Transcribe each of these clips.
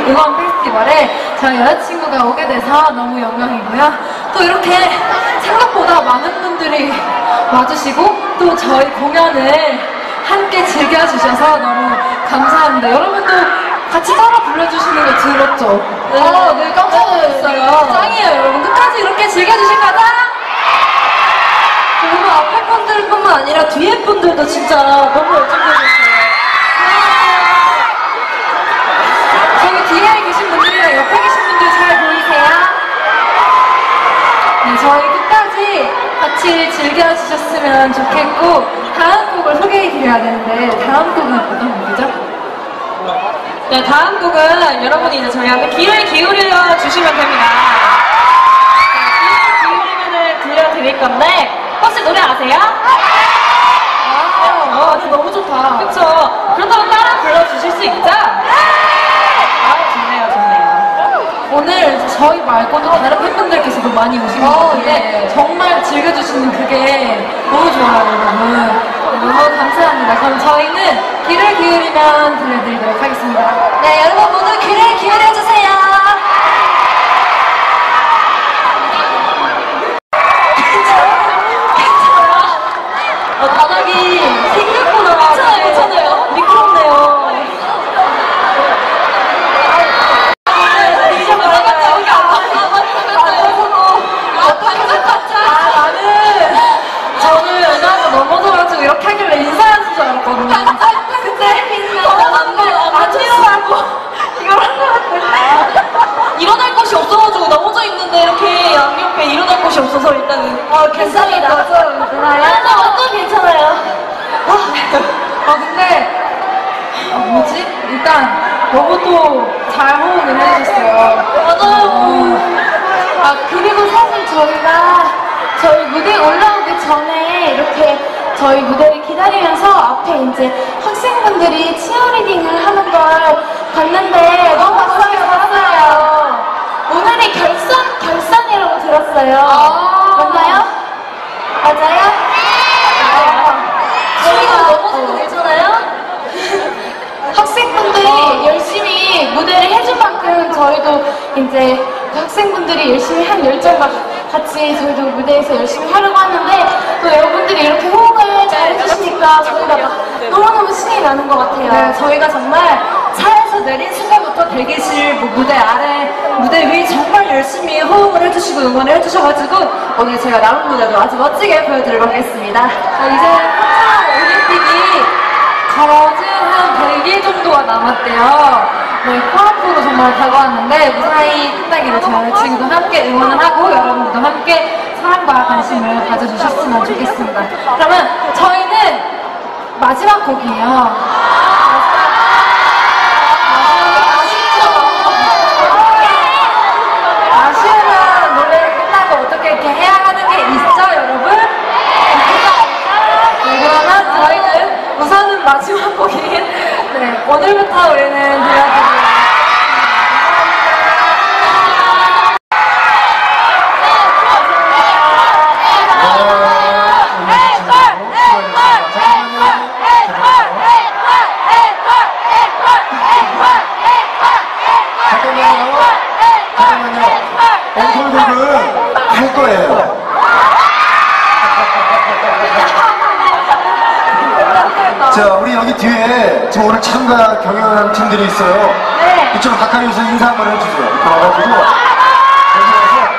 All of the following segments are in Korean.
음원 페스티벌에 저희 여자친구가 오게 돼서 너무 영광이고요. 또 이렇게 생각보다 많은 분들이 와주시고 또 저희 공연을 함께 즐겨주셔서 너무 감사합니다. 여러분도 같이 따라 불러주시는 거 들었죠? 네, 깜짝 놀랐어요. 짱이에요, 여러분. 끝까지 이렇게 즐겨주실 거다? 그리고 앞에 분들뿐만 아니라 뒤에 분들도 진짜 너무 열정적이었어요. 저기 뒤에 계신 분들이랑 옆에 계신 분들 잘 보이세요? 네, 저희 끝까지 같이 즐겨주셨으면 좋겠고 다음 곡을 소개해드려야 되는데 다음 곡은 어떤 곡이죠? 네, 다음 곡은 여러분이 이제 저희한테 귀를 기울여 주시면 됩니다. 네, 귀를 기울이면 들려드릴 건데 혹시 노래 아세요? 네, 너무 좋다. 그쵸? 그렇다고 따라 불러주실 수 있죠? 좋네요, 좋네요. 오늘 저희 말고도 다른 팬분들께서도 많이 오신 것 같은데 정말 즐겨주시는 그게 너무 좋아요, 여러분. 너무 감사합니다. 그럼 저희는 귀를 기울이면 들려드리도록 하겠습니다. 네, 여러분 모두 귀를 기울여주세요. 바닥이 생각보다 괜찮아요. 미끄럽네요. 저는 여자가 넘어져가지고 이렇게 하길래 인사하는 줄 알았거든요. 근데 안 일어나고 이걸 일어날 곳이 없어가지고 넘어져 있는데 이렇게 양옆에 일어날 곳이 없어서 일단은 괜찮습니다. 완전 괜찮아요. 근데 뭐지? 일단 너무 또 잘 호응을 해주셨어요. 맞아요. 그리고 사실 저희가 저희 무대에 올라오기 전에 이렇게 저희 무대를 기다리면서 앞에 이제 학생분들이 치어리딩을 하는 걸 봤는데 너무 봤어요. 오늘이 결선이라고 들었어요. 맞나요? 맞아요? 저희가 넘어진 거 괜찮아요? 학생분들이 열심히 무대를 해준 만큼 저희도 이제 그 학생분들이 열심히 한 열정과 같이 저희도 무대에서 열심히 하려고 하는데 또 여러분들이 이렇게 호응을 잘 해주시니까 저희가 막 너무너무 신이 나는 것 같아요. 네, 저희가 정말 차에서 내린 순간부터 대기실, 무대 아래, 무대 위 정말 열심히 호응을 해주시고 응원을 해주셔가지고 오늘 제가 남은 무대도 아주 멋지게 보여드리고 오겠습니다. 이제 평창 올림픽이 거진 한 100일 정도가 남았대요. 네, 코앞으로 정말 다가왔는데 무사히 끝나기를 저희 여자친구도 함께 응원을 하고 여러분들도 함께 사랑과 관심을 가져주셨으면 좋겠습니다. 그러면 저희는 마지막 곡이에요. 아쉬운 노래를 끝나고 어떻게 이렇게 해야 하는 게 있죠, 여러분? 네, 그러면 저희는 우선은 마지막 곡인 오늘부터 우리는 들려드릴게요. 할 거예요. 자, 우리 여기 뒤에 지금 오늘 참가 경연하는 팀들이 있어요. 네. 이쪽으로 가까이 오셔서 인사 한번 해주세요. 이렇게 와가지고 여기 와서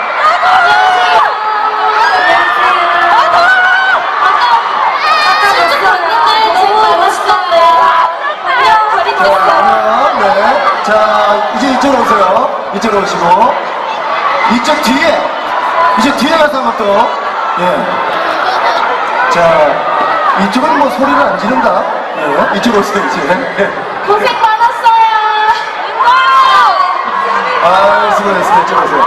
자, 이제 이쪽으로 오세요. 이쪽으로 오시고 이쪽 뒤에 이제 뒤에 가서 한번 또 자, 이쪽은 뭐 소리를 안 지른다. 이쪽으로 오세요. 이제 고생 많았어요. 아, 수고하셨습니다. 이쪽으로 오세요.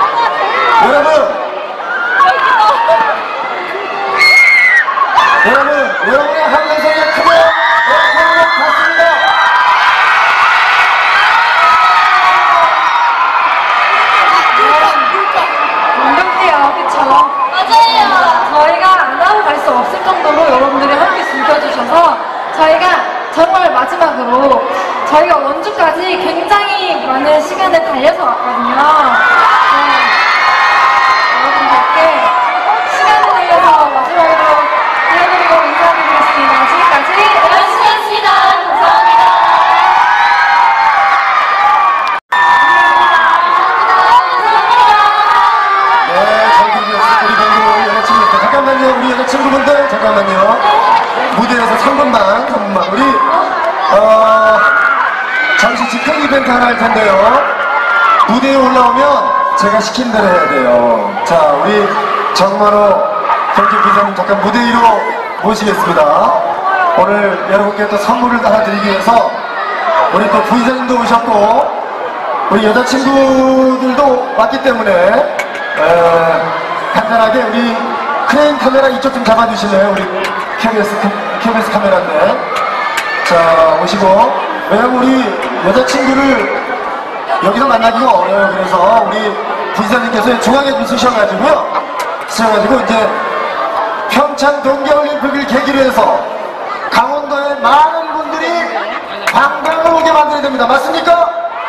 여러분의 함성 소리가 크게 받습니다. 완벽해요, 그쵸? 맞아요. 저희가 안 하고 갈 수 없을 정도로 여러분들이 함께 즐겨주셔서 저희가 정말 마지막으로 저희가 원주까지 굉장히 많은 시간을 달려서 왔거든요. 네. 여러분들께 시간을 내서 마지막으로 알려드리고 인사드리겠습니다. 지금까지 열심히 했습니다. 감사합니다. 네, 잘 들으셨어요. 우리 밴드 여자친구들. 잠깐만요, 우리 여자친구분들. 잠깐만요. 무대에서 3분만. 우리, 잠시 집행 이벤트 하나 할 텐데요. 무대에 올라오면 제가 시킨 대로 해야 돼요. 자, 우리 정만호 경기 부장님 잠깐 무대 위로 모시겠습니다. 오늘 여러분께 또 선물을 하나 드리기 위해서 우리 또 부의장님도 오셨고, 우리 여자친구들도 왔기 때문에, 간단하게 우리 크레인 카메라 이쪽 좀 잡아주실래요? 우리 KBS 카메라인데. 자, 오시고. 왜냐면 우리 여자친구를 여기서 만나기가 어려워요. 그래서 우리 부지사님께서 중앙에 좀 쓰셔가지고요. 이제 평창 동계올림픽을 계기로 해서 강원도에 많은 분들이 관광을 오게 만들어야 됩니다. 맞습니까?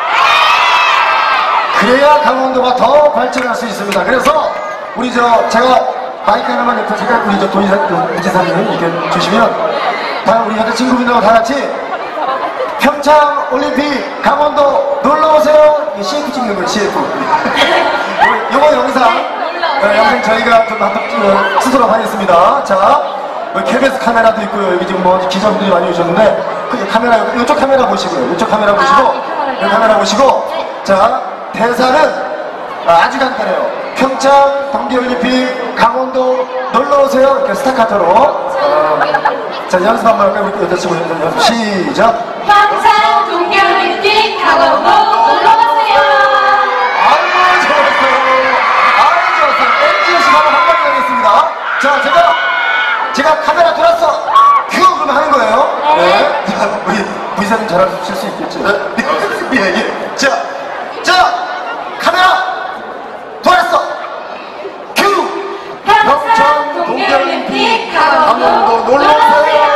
그래야 강원도가 더 발전할 수 있습니다. 그래서 우리 제가 마이크 하나만 옆에 제가 우리 부지사님 이렇게 주시면 다 우리 여자친구분들하고 다 같이 평창 올림픽 강원도 놀러오세요. CF 찍는 거예요, CF. 요거 영상 저희가 좀 스스로 하겠습니다. 자, KBS 카메라도 있고요. 여기 지금 뭐 기자분들이 많이 오셨는데, 그 카메라, 이쪽 카메라 보시고요. 이쪽 카메라 보시고, 이 카메라 보시고, 자, 대사는 아주 간단해요. 평창 동계올림픽 강원도 놀러오세요. 이렇게 스타카토로. 자, 연습 한번 할까요? 우리 여자친구 연습 시작. 평창 동계올림픽 강원도 놀러가세요. 아유, 좋았어요. 아유, 좋았어요. NGO 시간을 한번 하겠습니다. 자, 제가 카메라 돌았어. 큐! 그러면 하는 거예요. 네. 자, 우리 부이사님 잘하실 수 있겠죠? 네. 예. 자, 카메라 돌았어. 큐! 평창 동계올림픽 강원도 놀러오세요.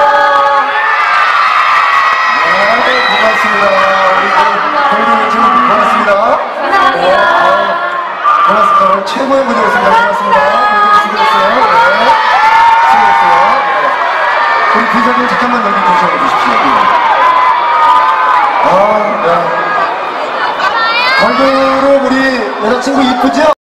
네, 고맙습니다. 우리 동계 친구 고맙습니다. 감사합니다. 고맙습니다. 오늘 최고의 무대였습니다. 고맙습니다. 수고했어요. 네. 수고했어요. 네. 우리 부장님 잠깐만 여기 계셔 주십시오. 네. 얼굴로 우리 여자친구 이쁘죠?